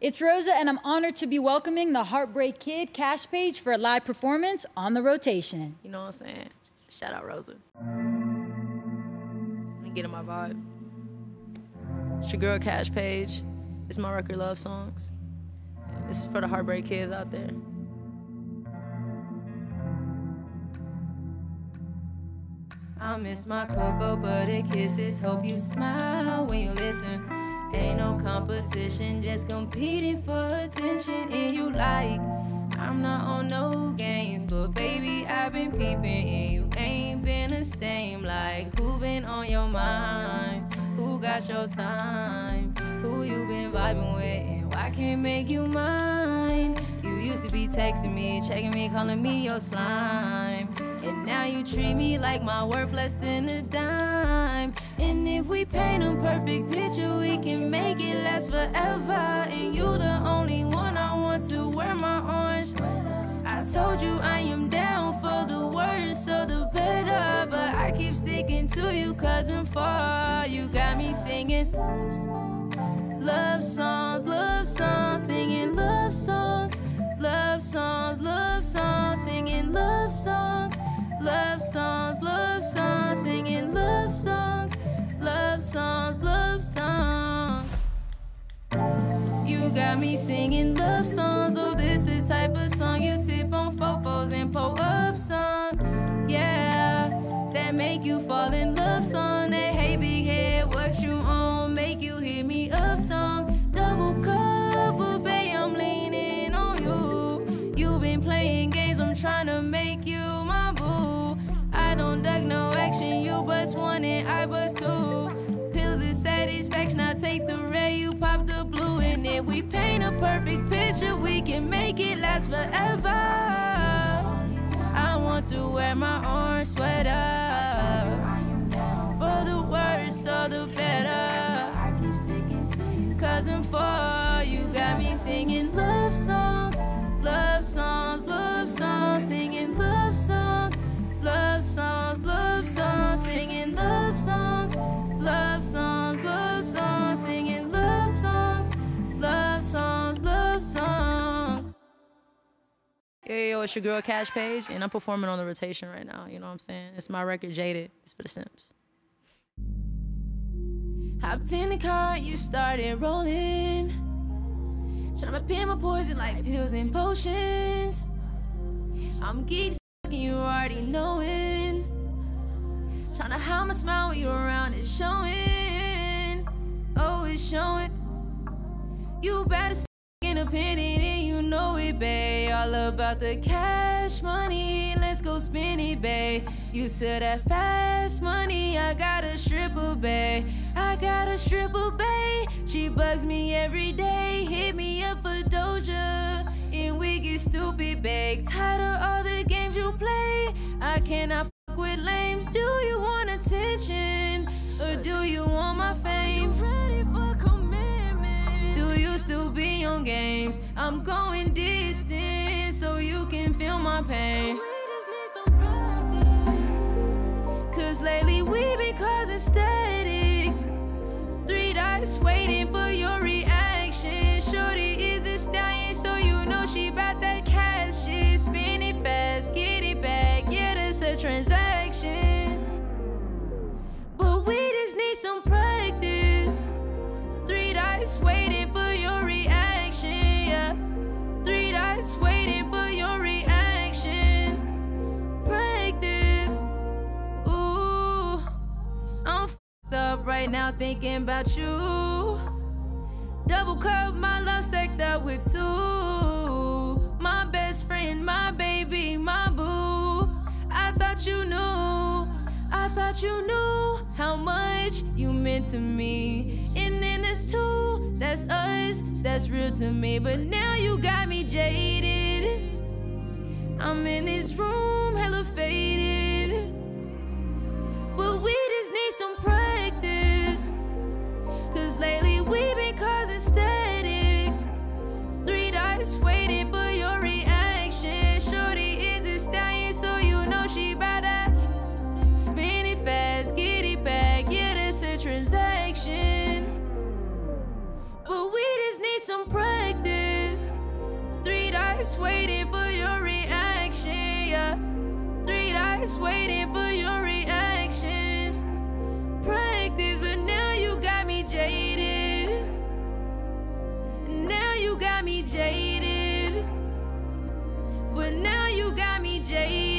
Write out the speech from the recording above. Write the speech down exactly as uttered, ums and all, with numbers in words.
It's Rosa, and I'm honored to be welcoming the Heartbreak Kid, Cash Page, for a live performance on The Rotation. You know what I'm saying? Shout out Rosa. Let me get in my vibe. It's your girl, Cash Page. It's my record, Love Songs. This is for the Heartbreak Kids out there. I miss my cocoa butter kisses. Hope you smile when you listen. Ain't no competition, just competing for attention. And you like, I'm not on no games, but baby, I've been peeping and you ain't been the same. Like, who been on your mind? Who got your time? Who you been vibing with? And why can't make you mine? You used to be texting me, checking me, calling me your slime. And now you treat me like my worth less than a dime. And if we paint a perfect picture, we can make it last forever. And you the only one I want to wear my orange sweater. I told you I am down for the worse, so the better. But I keep sticking to you cause I'm far. You got me singing love songs, love songs, singing love songs, love songs, love songs, singing love songs. Love songs, love songs, singing love songs, love songs, love songs. You got me singing love songs. Oh, this the type of song you tip on fofos and pull up song. Yeah, that make you fall in love song. That hey big head, what you on? Make you hear me up song. Double cup, but babe, I'm leaning on you. You been playing games, I'm trying to make you my boo. I don't duck no action, you bust one and I bust two. Pills of satisfaction, I take the red, you pop the blue. And if we paint a perfect picture, we can make it last forever. I want to wear my orange sweater. For the worse or the better. Cause I'm for you, got me singing love songs, love songs, love songs, singing love songs. Love songs, love songs, singing love songs, love songs, love songs, singing love songs, love songs, love songs. Yo, yo, yo, it's your girl Cash Page, and I'm performing on The Rotation right now. You know what I'm saying? It's my record, Jaded. It's for the Simps. Hopped in the car, you started rolling. Tryna pin my poison like pills and potions. I'm geeked. You already knowing. Tryna hide my smile when you're around, it's showing. Oh, it's showing. You bad as f in a penny, and you know it, babe. All about the cash money, let's go spend it, babe. You said that fast money, I got a stripper, babe. I got a stripper, babe. She bugs me every day, hit me up for Doja. And we get stupid, babe. Tired of all the games you play. I cannot fuck with lames. Do you want attention? Or do you want my fame? Ready for commitment? Do you still be on games? I'm going distant so you can feel my pain. Cause lately we been causing static. Three dots waiting for your reaction. Shorty is a stallion, so you know she bout that cash shit. Spin it fast, get it back, yeah, that's a transaction. But we just need some practice. Three dots waiting for your reaction, yeah. Three dots waiting for your reaction. Practice. Ooh, I'm f***ed up right now thinking about you. Double cup, my love stacked up with two. My best friend, my baby, my boo. I thought you knew, I thought you knew how much you meant to me. And then there's two, that's us, that's real to me. But now you got me jaded. I'm in this room, hella faded. But we just need some practice. Cause lately we been causing static. Three dots waiting for your reaction. Shorty is a stallion, so you know she bout that. Spin it fast, get it back, yeah, that's a transaction. But we just need some practice. dice waiting for your reaction, yeah. Three dice waiting for your reaction. Practice, but now you got me jaded. Now you got me jaded. But now you got me jaded.